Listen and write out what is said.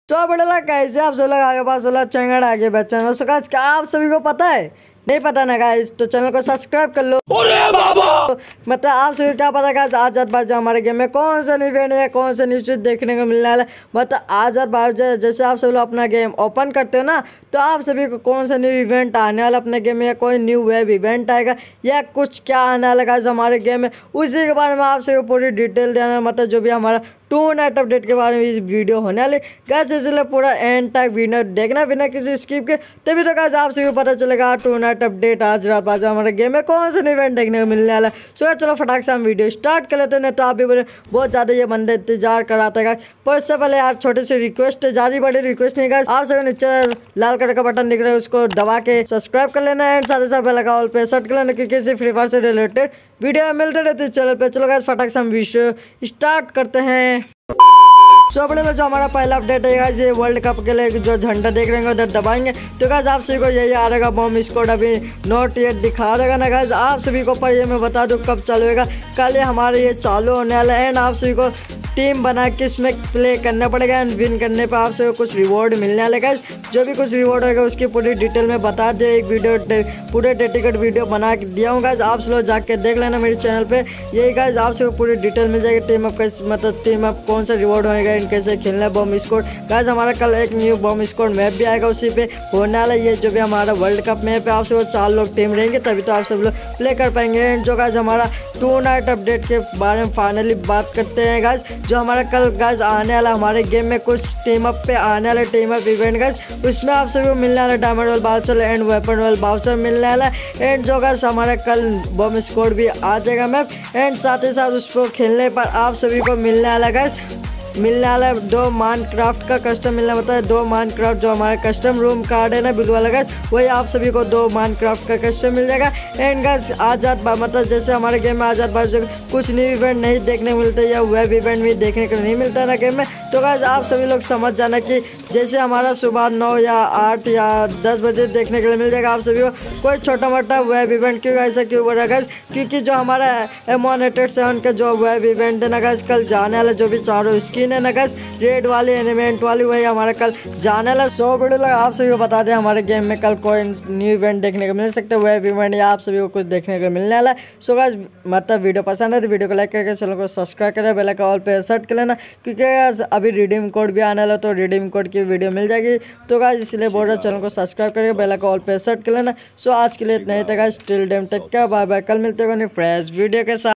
तो बड़े लोग कैसे आप सब लोग आगे पास चंगड़ आगे बच्चा सो गाइस क्या आप सभी को पता है? नहीं पता ना गाइस, तो चैनल को सब्सक्राइब कर लो। अरे बाबा मतलब आप सभी को क्या पता गाइस, आजाद बाजा हमारे गेम में कौन सा न्यू इवेंट है, कौन सा न्यू चीज देखने को मिलने वाला है। मतलब आजाद बाजा जैसे आप सब लोग अपना गेम ओपन करते हो ना, तो आप सभी को कौन सा न्यू इवेंट आने वाला अपने गेम में, या कोई न्यू वेब इवेंट आएगा या कुछ क्या आने वाला गाइस हमारे गेम में, उसी के बारे में आप सभी को पूरी डिटेल देना। मतलब जो भी हमारा टू नाइट अपडेट के बारे में इस वीडियो होने वाली गाइस, इसलिए पूरा एंड तक वीडियो देखना बिना किसी स्किप के, तभी तो गाइस आप सभी को पता चलेगा टू नाइट अपडेट आज रात बाजा हमारे गेम में कौन सा इवेंट देखने को मिलने वाला है। सो चलो फटाक से हम वीडियो स्टार्ट कर लेते हैं। तो आप भी बोले बहुत ज़्यादा ये बंदे इंतजार कराते हैं, पर इससे पहले यार छोटी सी रिक्वेस्ट है, ज़्यादा बड़ी रिक्वेस्ट नहीं गाइस, आप सभी नीचे लाल कलर का बटन दिख रहा है उसको दबा के सब्सक्राइब कर लेना एंड साथ ही साथ बेल आइकन पे सेट कर लेना, क्योंकि इसी फ्री फायर से रिलेटेड वीडियो मिलते रहते हैं चैनल पे। चलो गाइस फटाक से हम वीडियो स्टार्ट करते हैं। सो बड़े लोग जो हमारा पहला अपडेट है गाइस, ये वर्ल्ड कप के लिए जो झंडा देख रहे हैं उधर दबाएंगे तो गाइस आप सभी को यही आ रहेगा बॉम्ब स्क्वाड, अभी नॉट येट दिखा रहेगा ना गाइस आप सभी को। पर ये मैं बता दूं कब चालू होगा, कल ये हमारे ये चालू होने वाला है एंड आप सभी को टीम बना के इसमें प्ले करना पड़ेगा एंड विन करने पर आप सभी को कुछ रिवॉर्ड मिलने वाला है गाइस। जो भी कुछ रिवॉर्ड होगा उसकी पूरी डिटेल में बता दे, एक वीडियो पूरे डेडिकेट वीडियो बना के दिया हूँ गाइस, आप लोग जाके देख लेना मेरे चैनल पे। यही गाइस आप सबको पूरी डिटेल मिल जाएगी, टीम अप कैसे मतलब टीम अप कौन सा रिवॉर्ड होएगा, इन कैसे खेलना है बॉम्ब स्क्वाड गाइस। हमारा कल एक न्यू बॉम्ब स्क्वाड मैप भी आएगा, उसी पे होने वाला ये जो भी हमारा वर्ल्ड कप मैप है। आप सब 4 लोग टीम रहेंगे तभी तो आप सब लोग प्ले कर पाएंगे। एंड जो गाइस हमारा टू नाइट अपडेट के बारे में फाइनली बात करते हैं गाइस, जो हमारा कल गाइस आने वाला हमारे गेम में कुछ टीम अप पे आने वाला टीम अप इवेंट गाइस, उसमें आप सभी को मिलने वाला diamond wall voucher and weapon wall voucher मिलने वाला। एंड जो गाइस हमारा कल बॉम्ब स्क्वाड भी आ जाएगा मैप एंड साथ ही साथ उसको खेलने पर आप सभी को मिलने वाला गाइस, मिलने वाला 2 माइनक्राफ्ट का कस्टम मिलने वाला है। 2 माइनक्राफ्ट जो हमारा कस्टम रूम कार्ड है ना ब्लू वाला गाइस, वही आप सभी को 2 माइनक्राफ्ट का कस्टम मिल जाएगा। एंड गाइस आजाद मतलब जैसे हमारे गेम में आजाद बाजा कुछ न्यू इवेंट नहीं देखने को मिलते या वेब इवेंट भी देखने को नहीं मिलता है ना गेम में, तो गाइस आप सभी लोग समझ जाना कि जैसे हमारा सुबह 9 या 8 या 10 बजे देखने के लिए मिल जाएगा आप सभी को कोई छोटा मोटा वेब इवेंट। क्यों ऐसा क्यों बोल रहा है गाइस, क्योंकि जो हमारा M187 का जो वेब इवेंट है ना गाइस, कल जाने वाला जो भी चारों स्किन है ना गाइस, रेड वाली एनिमेंट वाली, वही हमारा कल जाने वाला। सो वीडियो लगा आप सभी को बता दें हमारे गेम में कल कोई न्यू इवेंट देखने को मिल सकता है, वेब इवेंट या आप सभी को कुछ देखने को मिलने वाला है। सो गाइस मतलब वीडियो पसंद है तो वीडियो को लाइक करके चैनल को सब्सक्राइब करें, बेल आइकन ऑल पे सेट कर लेना, क्योंकि अभी रिडीम कोड भी आने वाला तो रिडीम कोड की वीडियो मिल जाएगी। तो गाइस इसलिए बोल रहा चैनल को सब्सक्राइब करके बेल आइकन ऑल पे सेट कर लेना। सो आज के लिए इतना ही था guys, till then take care, bye bye. कल मिलते हैं फ्रेश वीडियो के साथ।